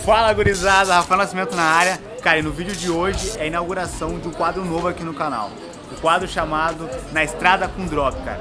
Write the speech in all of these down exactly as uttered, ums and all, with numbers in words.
Fala, gurizada, Rafael Nascimento na área. Cara, e no vídeo de hoje é a inauguração de um quadro novo aqui no canal. O quadro chamado Na Estrada com Drop, cara.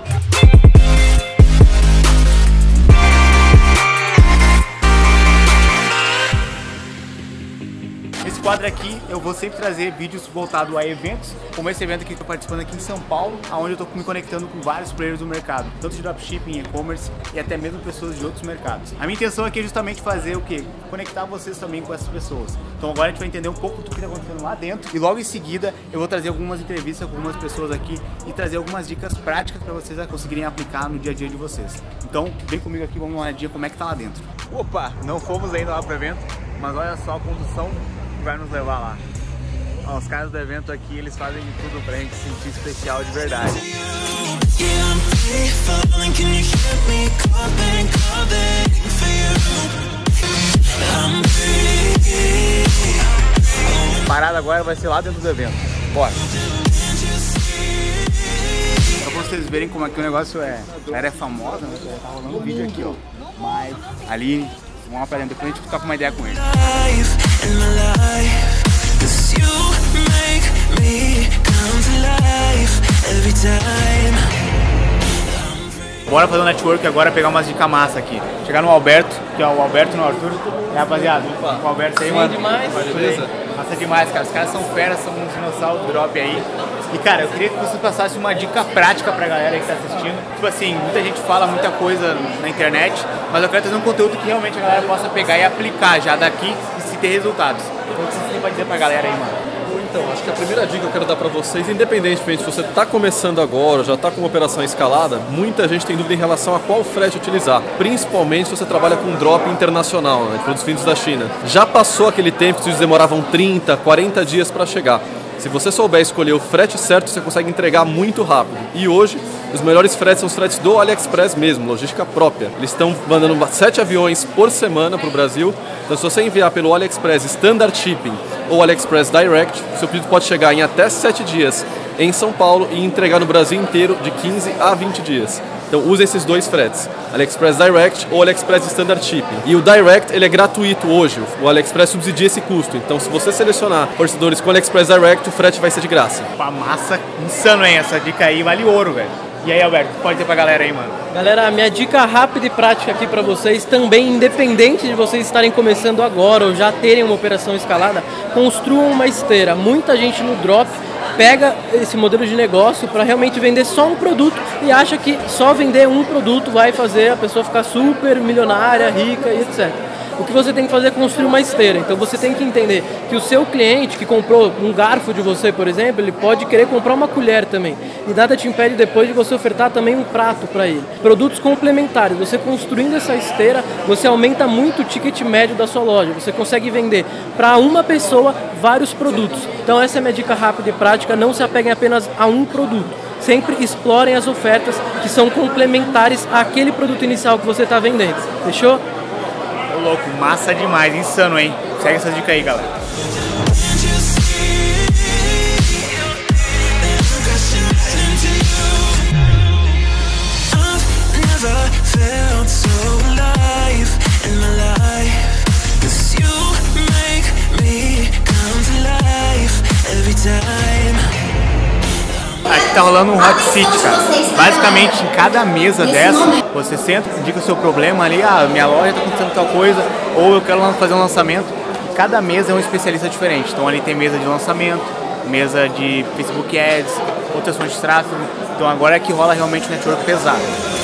Esse quadro aqui eu vou sempre trazer vídeos voltados a eventos, como esse evento aqui que eu estou participando aqui em São Paulo, onde eu estou me conectando com vários players do mercado, tanto de dropshipping, e-commerce e até mesmo pessoas de outros mercados. A minha intenção aqui é justamente fazer o quê? Conectar vocês também com essas pessoas. Então agora a gente vai entender um pouco do que está acontecendo lá dentro e logo em seguida eu vou trazer algumas entrevistas com algumas pessoas aqui e trazer algumas dicas práticas para vocês conseguirem aplicar no dia a dia de vocês. Então vem comigo aqui, vamos dar uma olhadinha como é que tá lá dentro. Opa, não fomos ainda lá pro evento, mas olha só a condução vai nos levar lá. Ó, os caras do evento aqui, eles fazem de tudo pra gente se sentir especial de verdade. A parada agora vai ser lá dentro do evento. Bora! Só pra vocês verem como aqui o negócio é. A galera é famosa, né? Tá rolando um vídeo aqui, ó. Mas ali, vamos lá pra dentro, depois a gente ficar com uma ideia com ele. Bora fazer um network agora, pegar umas dicas massa aqui. Chegar no Alberto, que é o Alberto no Arthur. É, rapaziada, opa, o Alberto aí, mano. Demais, beleza? Massa demais, cara. Os caras são feras, são uns dinossauros do drop aí. E cara, eu queria que você passasse uma dica prática pra galera aí que tá assistindo. Tipo assim, muita gente fala muita coisa na internet, mas eu quero trazer um conteúdo que realmente a galera possa pegar e aplicar já daqui e se ter resultados. Então o que você tem pra dizer pra galera aí, mano? Então, acho que a primeira dica que eu quero dar para vocês, independentemente se você está começando agora, já está com uma operação escalada, muita gente tem dúvida em relação a qual frete utilizar, principalmente se você trabalha com drop internacional, né, de produtos vindos da China. Já passou aquele tempo que os demoravam trinta, quarenta dias para chegar. Se você souber escolher o frete certo, você consegue entregar muito rápido. E hoje, os melhores fretes são os fretes do AliExpress mesmo, logística própria. Eles estão mandando sete aviões por semana para o Brasil. Então, se você enviar pelo AliExpress Standard Shipping ou AliExpress Direct, seu pedido pode chegar em até sete dias em São Paulo e entregar no Brasil inteiro de quinze a vinte dias. Então use esses dois fretes, AliExpress Direct ou AliExpress Standard Shipping. E o Direct ele é gratuito hoje, o AliExpress subsidia esse custo. Então se você selecionar fornecedores com AliExpress Direct, o frete vai ser de graça. Pá, massa, insano, hein? Essa dica aí vale ouro, velho. E aí, Alberto, pode dizer pra galera aí, mano? Galera, a minha dica rápida e prática aqui pra vocês, também independente de vocês estarem começando agora ou já terem uma operação escalada, construam uma esteira. Muita gente no drop pega esse modelo de negócio para realmente vender só um produto e acha que só vender um produto vai fazer a pessoa ficar super milionária, rica e etcétera. O que você tem que fazer é construir uma esteira. Então você tem que entender que o seu cliente que comprou um garfo de você, por exemplo, ele pode querer comprar uma colher também. E nada te impede depois de você ofertar também um prato para ele. Produtos complementares. Você construindo essa esteira, você aumenta muito o ticket médio da sua loja. Você consegue vender para uma pessoa vários produtos. Então essa é a minha dica rápida e prática. Não se apeguem apenas a um produto. Sempre explorem as ofertas que são complementares àquele produto inicial que você está vendendo. Fechou? Louco, massa demais, insano, hein? Segue essa dica aí, galera. Aqui tá rolando um hot seat, cara. Basicamente, em cada mesa dessa, você senta, indica o seu problema ali, ah, minha loja tá acontecendo tal coisa, ou eu quero fazer um lançamento. Cada mesa é um especialista diferente. Então ali tem mesa de lançamento, mesa de Facebook Ads, outras fontes de tráfego. Então agora é que rola realmente um network pesado.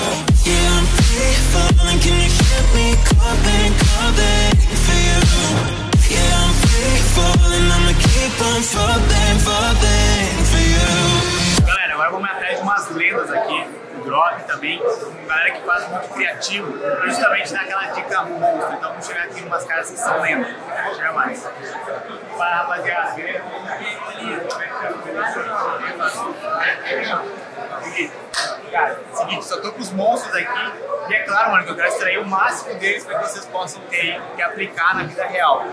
Galera, agora vamos atrás de umas lendas aqui, o drop também, uma galera que faz muito criativo, justamente naquela dica monstro. Então vamos chegar aqui em umas caras que são lendas. Chega mais. Fala, rapaziada, beleza? Cara, seguinte, só tô com os monstros aqui e é claro, mano, que eu quero extrair o máximo deles para que vocês possam ter que aplicar na vida real.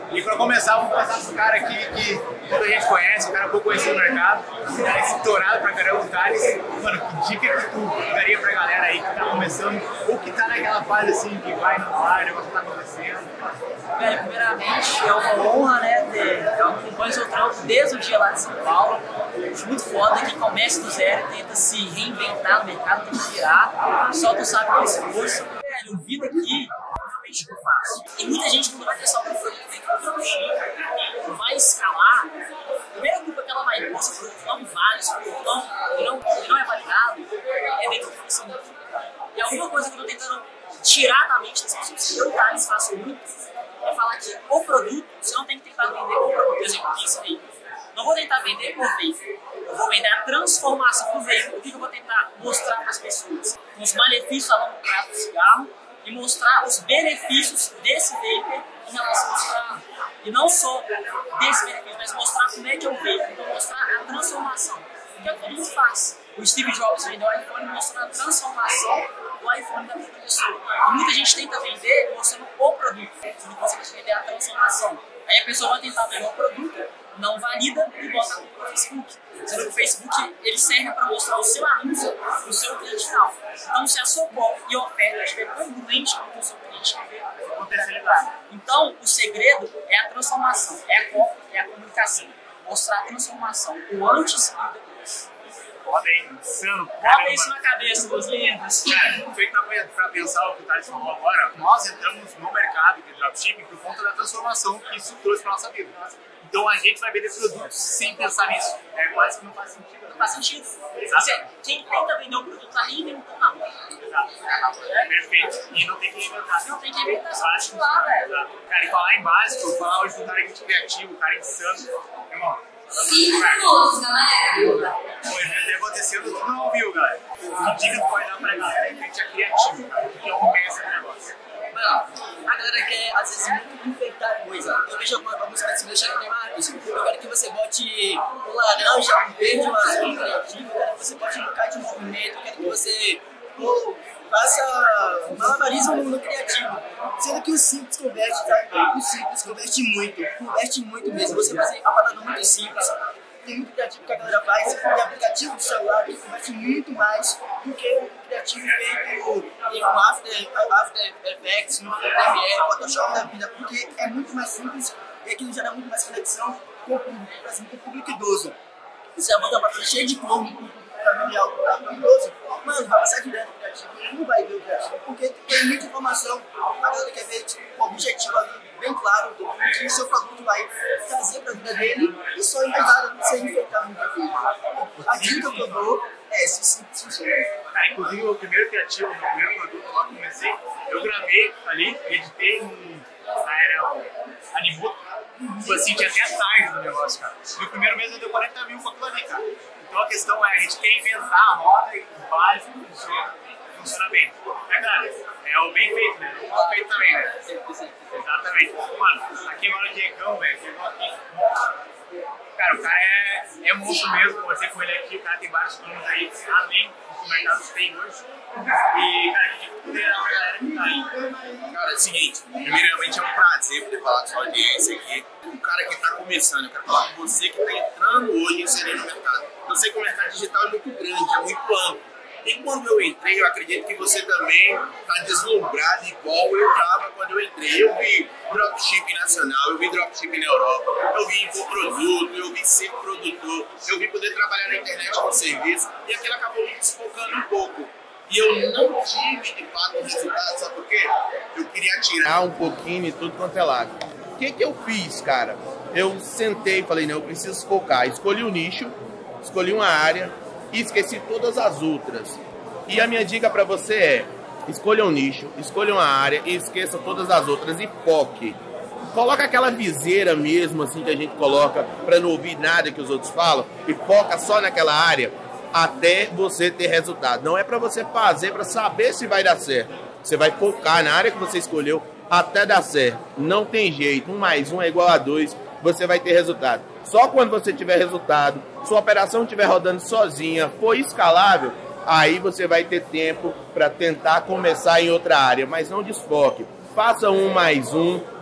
E para começar, vamos passar para um cara aqui que toda a gente conhece, um cara pouco conhecido no mercado, um cara estourado pra caramba, um cara. Mano, que dica que tu daria pra galera aí que tá começando, ou que tá naquela fase assim, que vai no ar, o negócio tá acontecendo? Velho, primeiramente é uma honra, né, ter, eu acompanho o seu trampo desde o dia lá de São Paulo. Acho muito foda que começa do zero, tenta se reinventar no mercado, tem que virar, só tu sabe qual é esse curso. Velho, o vida aqui realmente não faço. E muita gente quando vai testar o produto dentro do dropshipping, vai escalar, a primeira culpa que ela vai ter, se o produto não vale, se o produto não, não, não é validado, é dentro do Facebook. E alguma coisa que eu tô tentando tirar da mente das pessoas que eu, Thales, faço muito, é falar que o produto, você não tem que tentar vender o produto. Por exemplo, aqui esse veículo. Não vou tentar vender por veículo. Eu vou vender a transformação do veículo. O que eu vou tentar mostrar para as pessoas? Os malefícios a longo prazo do cigarro e mostrar os benefícios desse veículo em relação ao cigarro. E não só desse benefício, mas mostrar como é que é o veículo. Então, mostrar a transformação. O que é que todo mundo faz? O Steve Jobs vendeu o iPhone mostrando a transformação do iPhone da vida da pessoa. E muita gente tenta vender mostrando o produto. Você não consegue vender a transformação. Aí a pessoa vai tentar vender o produto, não valida e bota no Facebook. Sendo que o Facebook ele serve para mostrar o seu anúncio para o seu cliente final. Então, se a sua cópia e oferta estiver congruente com o seu cliente quer ver, potencialidade. Então, o segredo é a transformação, é a cópia, é a comunicação. Mostrar a transformação, o antes e o depois. Foda, hein? Insano. Bota isso na cabeça, meus lindos. Cara, feito pra pensar o que o Thales falou agora, nós entramos no mercado de dropshipping por conta da transformação que isso trouxe pra nossa vida. Então a gente vai vender produtos sem pensar nisso. É quase que não faz sentido. Não faz sentido. Você, quem tenta vender um produto tá reinventando a moda. Exato. É perfeito. E não tem que inventar. Não tem que inventar, só lá, velho. Cara, e falar em básico, falar hoje do cara muito criativo, cara insano. Irmão, cinco minutos, galera. Foi, né? Tá acontecendo tudo não viu, galera. Que dica tu pode dar pra galera que a gente é criativo, cara? Porque eu começo esse negócio. Mano, a galera quer, às vezes, muito enfeitar coisa. Eu vejo algumas pessoas chegando em Marcos, eu quero que você bote um laranja, um verde, um azul criativo, eu quero que você bote um bocado de movimento, eu quero que você oh, faça malabarismo no mundo criativo. Sendo que o simples converte, tá? O simples converte muito, converte muito mesmo. Você fazer a parada muito simples. Tem muito criativo que a galera faz, e aplicativo de celular que converte muito mais do que o criativo feito em um After, After Effects, no Premiere, Photoshop da vida, porque é muito mais simples e aquilo gera muito mais conexão com o público, por exemplo, com o público idoso. Você vai botar uma coisa cheia de cor, familiar, para o idoso, mano, vai passar direto o criativo, ele não vai ver o criativo, porque tem muita informação, a galera quer ver tipo, o objetivo ali bem claro do que o seu produto vai trazer para a vida dele e só engajar sem enfeitar muita coisa. A dica que eu dou é esse simples funciona. Cara, inclusive o primeiro criativo, o primeiro produto lá que eu comecei, eu gravei ali, editei um, era um Animuto, tipo assim, tinha até a tarde do negócio, cara. No primeiro mês eu dei quarenta mil com aquilo ali, cara. Então a questão é, a gente quer inventar a roda e o básico funciona, funciona bem. É claro, é o bem feito, né? O mal feito também, né? Exatamente. Mano, aqui agora o Diegão, velho, chegou aqui, monstro. Cara, o cara é, é monstro mesmo, conversei com ele aqui, o cara tem vários planos aí, além do que o mercado tem hoje. E, cara, a gente poderia dar pra galera que tá aí. Cara, é o seguinte, primeiramente é um prazer poder falar com sua audiência aqui. O cara que tá começando, eu quero falar com você que tá entrando hoje inserindo no mercado. Eu sei que o mercado digital é muito grande, é muito amplo. E quando eu entrei, eu acredito que você também está deslumbrado igual eu estava quando eu entrei. Eu vi dropshipping nacional, eu vi dropshipping na Europa, eu vi infoproduto, eu vi ser produtor, eu vi poder trabalhar na internet com serviço e aquilo acabou me desfocando um pouco. E eu não tive, de fato, o resultado, sabe por quê? Eu queria tirar um pouquinho de tudo quanto é lado. O que que eu fiz, cara? Eu sentei e falei, não, eu preciso focar. Escolhi um nicho, escolhi uma área, e esqueci todas as outras. E a minha dica para você é, escolha um nicho, escolha uma área e esqueça todas as outras e foque. Coloca aquela viseira mesmo, assim, que a gente coloca para não ouvir nada que os outros falam e foca só naquela área até você ter resultado. Não é para você fazer para saber se vai dar certo. Você vai focar na área que você escolheu até dar certo. Não tem jeito, um mais um é igual a dois, você vai ter resultado. Só quando você tiver resultado, sua operação estiver rodando sozinha, for escalável, aí você vai ter tempo para tentar começar em outra área, mas não desfoque. Faça um mais um,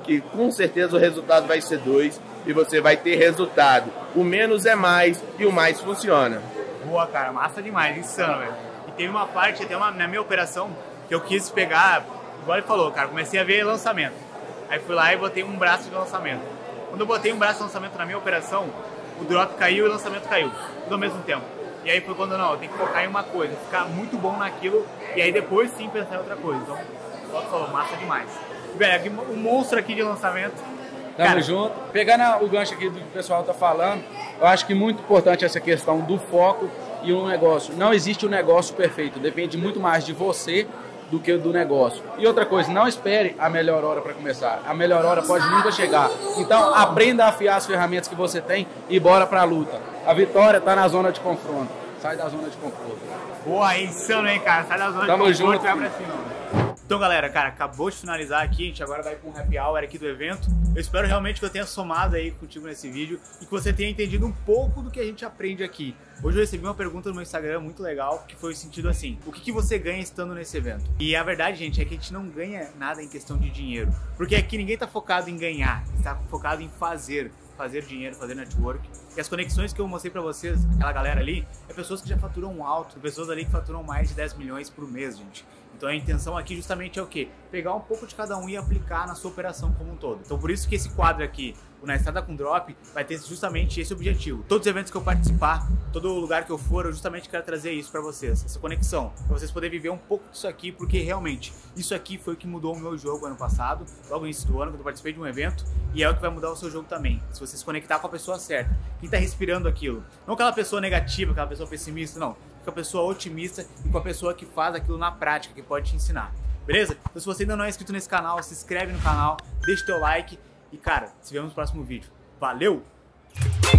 que com certeza o resultado vai ser dois e você vai ter resultado. O menos é mais e o mais funciona. Boa, cara, massa demais, insano, velho. E teve uma parte, até uma, na minha operação, que eu quis pegar, igual ele falou, cara, comecei a ver lançamento. Aí fui lá e botei um braço de lançamento. Quando eu botei um braço de lançamento na minha operação, o drop caiu e o lançamento caiu, tudo ao mesmo tempo. E aí foi quando, não, eu tenho que focar em uma coisa, ficar muito bom naquilo, e aí depois sim pensar em outra coisa. Então, igual tu falou, massa demais. Velho, o monstro aqui de lançamento. Tamo cara, junto. Pegando o gancho aqui do que o pessoal tá falando, eu acho que é muito importante essa questão do foco e um negócio. Não existe um negócio perfeito, depende muito mais de você do que do negócio. E outra coisa, não espere a melhor hora para começar. A melhor hora pode nunca chegar. Então, aprenda a afiar as ferramentas que você tem e bora pra luta. A vitória tá na zona de confronto. Sai da zona de conforto. Boa, é insano, hein, cara? Sai da zona Tamo de conforto junto, e vai pra cima. Então, galera, cara, acabou de finalizar aqui, a gente agora vai com o happy hour aqui do evento. Eu espero realmente que eu tenha somado aí contigo nesse vídeo e que você tenha entendido um pouco do que a gente aprende aqui. Hoje eu recebi uma pergunta no meu Instagram muito legal, que foi o sentido assim: o que, que você ganha estando nesse evento? E a verdade, gente, é que a gente não ganha nada em questão de dinheiro, porque aqui ninguém tá focado em ganhar, está focado em fazer. fazer dinheiro, fazer network. E as conexões que eu mostrei pra vocês, aquela galera ali, é pessoas que já faturam alto, pessoas ali que faturam mais de dez milhões por mês, gente. Então a intenção aqui justamente é o quê? Pegar um pouco de cada um e aplicar na sua operação como um todo. Então por isso que esse quadro aqui, o Na Estrada com Drop, vai ter justamente esse objetivo. Todos os eventos que eu participar, todo lugar que eu for, eu justamente quero trazer isso pra vocês, essa conexão, pra vocês poderem viver um pouco disso aqui, porque realmente, isso aqui foi o que mudou o meu jogo ano passado, logo no início do ano, quando eu participei de um evento, e é o que vai mudar o seu jogo também, se você se conectar com a pessoa certa, quem tá respirando aquilo. Não aquela pessoa negativa, aquela pessoa pessimista, não. Com a pessoa otimista e com a pessoa que faz aquilo na prática, que pode te ensinar. Beleza? Então se você ainda não é inscrito nesse canal, se inscreve no canal, deixa o teu like e, cara, se vemos no próximo vídeo. Valeu!